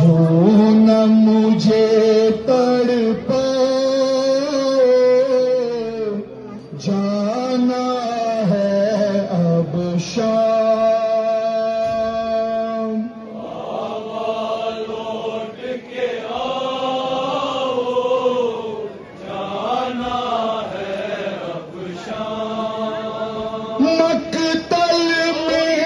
یوں نہ مجھے تڑپا جانا ہے اب شام لوٹ کے آؤ جانا ہے اب شام مقتل میں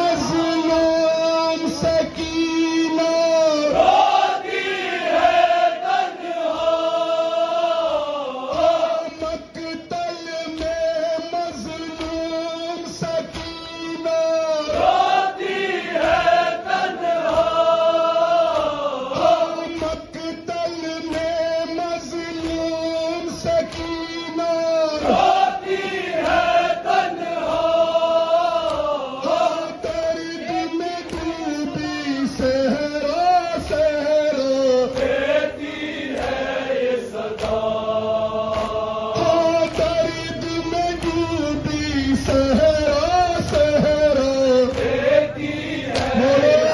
مظلوم سکینہ روتی ہے تنہا مقتل میں مظلوم سکینہ روتی ہے تنہا مقتل میں مظلوم سکینہ روتی ہے تنہا درد میں ڈوبی صحرا صحرا دیتی ہے یہ صدا درد میں ڈوبی صحرا صحرا دیتی ہے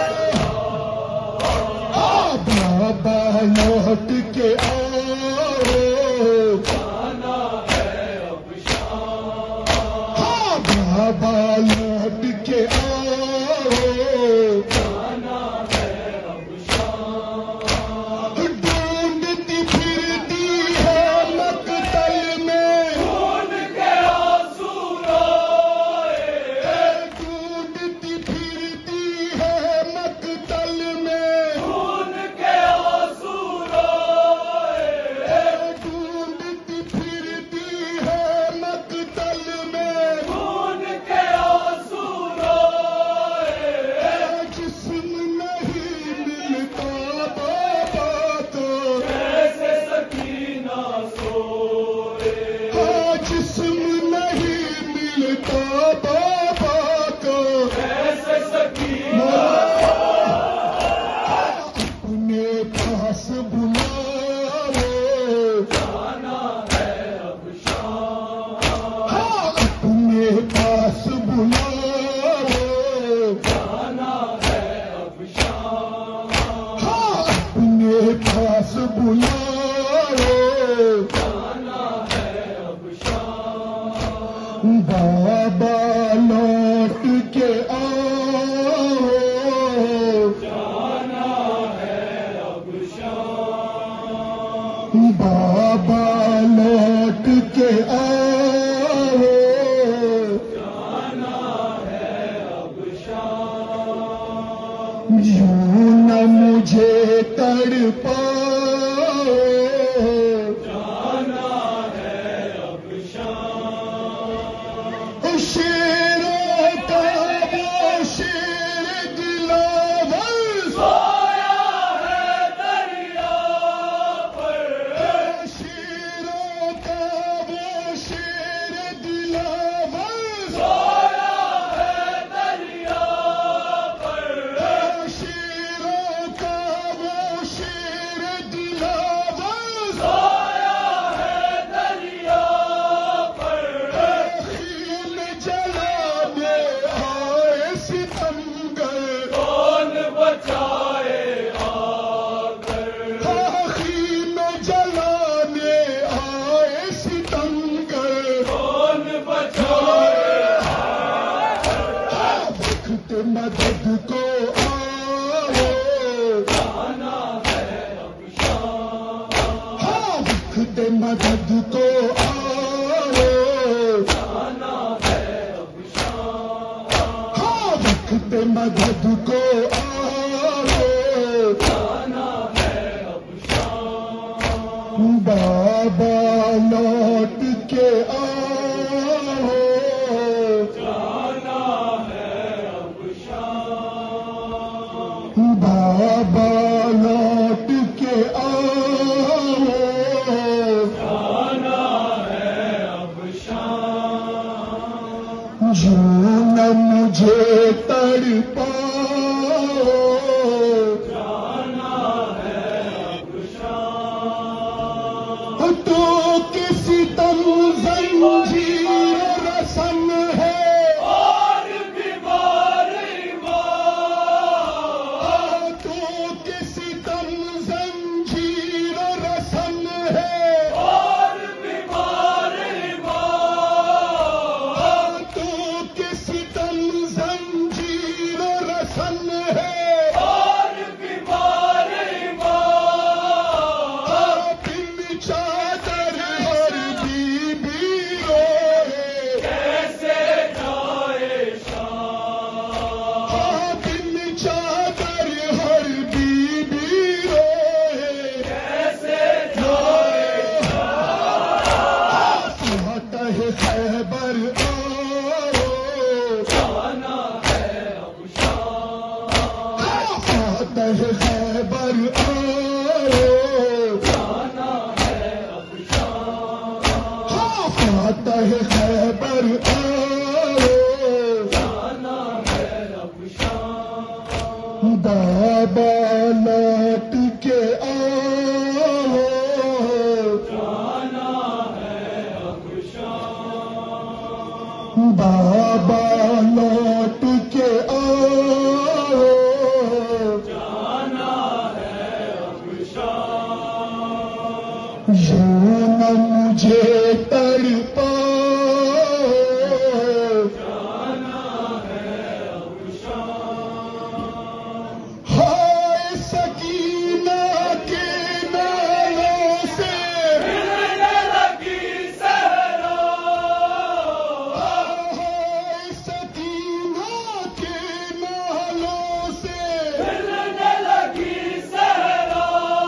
بابا لوٹ کے آؤ جانا ہے اب شام بابا لوٹ کے آؤ جانا ہے اب شام ڈھونڈتی پھرتی ہے مقتل میں خون کے آنسو روئے ڈھونڈتی پھرتی ہے مقتل میں خون کے آنسو روئے ڈھونڈتی پھرتی ہے مقتل میں خون کے آنسو روئے جسم نہیں ملتا بابا کو کیسے سکینہ سوئے جسم نہیں ملتا بابا کو کیسے سکینہ اپنے پاس بلاؤ جانا ہے اب شام اپنے پاس بلاؤ جانا ہے اب شام اپنے پاس بلاؤ جانا ہے اب شام بابا لوٹ کے آؤ جانا ہے اب شام بابا لوٹ کے آؤ جانا ہے اب شام یوں نہ مجھے تڑپاؤ جانا ہے اب شام شیروں کا وہ شیر دلاور سویا ہے دریا پر شیروں کا وہ شیر دلاور سویا ہے دریا پر شیروں کا وہ شیر دلاور سویا ہے دریا پر خیل جلانے آئے ستمگر کون بچائے آ کر خیل جلانے آئے ستمگر کون بچائے وقت مدد کو آؤ جانا ہے اب شام وقت مدد کو آؤ جانا ہے اب شام وقت مدد کو آؤ جانا ہے اب شام بابا لوٹ کے آؤ جانا ہے اب شام بابا لوٹ کے آؤ جانا ہے اب شام یوں نہ مجھے تڑپاؤ جانا ہے اب شام تو کسی تم زنجیر رسم ہے اور بیمار ایمان تو کسی فاتح خیبر آؤ جانا ہے اب شام، ہاں فاتح خیبر آؤ جانا ہے اب شام، بابا لوٹ کے آؤ جانا ہے اب شام، بابا لوٹ کے آؤ جانا ہے اب شام، یوں نہ مجھے تڑپاؤ جانا ہے اب شام، ہائے سکینہ کے نالوں سے ملنے لگی صحرا، ہائے سکینہ کے نالوں سے ملنے لگی صحرا،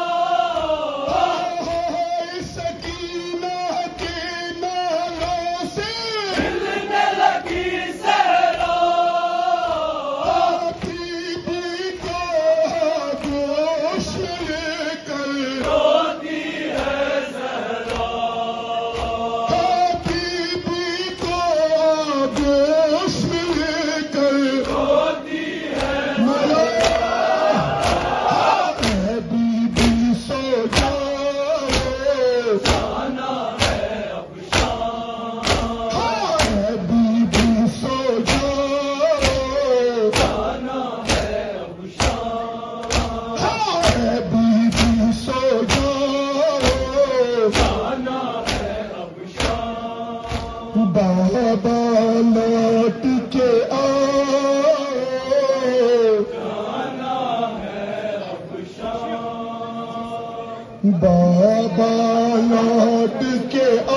ہائے سکینہ کے نالوں سے ملنے لگی صحرا، بی بی کو گوش لے کر روتی ہے صحرا، بی بی کو گوش لے کر روتی ہے اے بی بی سو جاؤ جانا ہے اب شام، اے بی بی سو جاؤ جانا ہے اب شام، اے بی بی سو جاؤ جانا ہے اب شام، بابا لوٹ کے آؤ جانا ہے اب شام، بابا لوٹ کے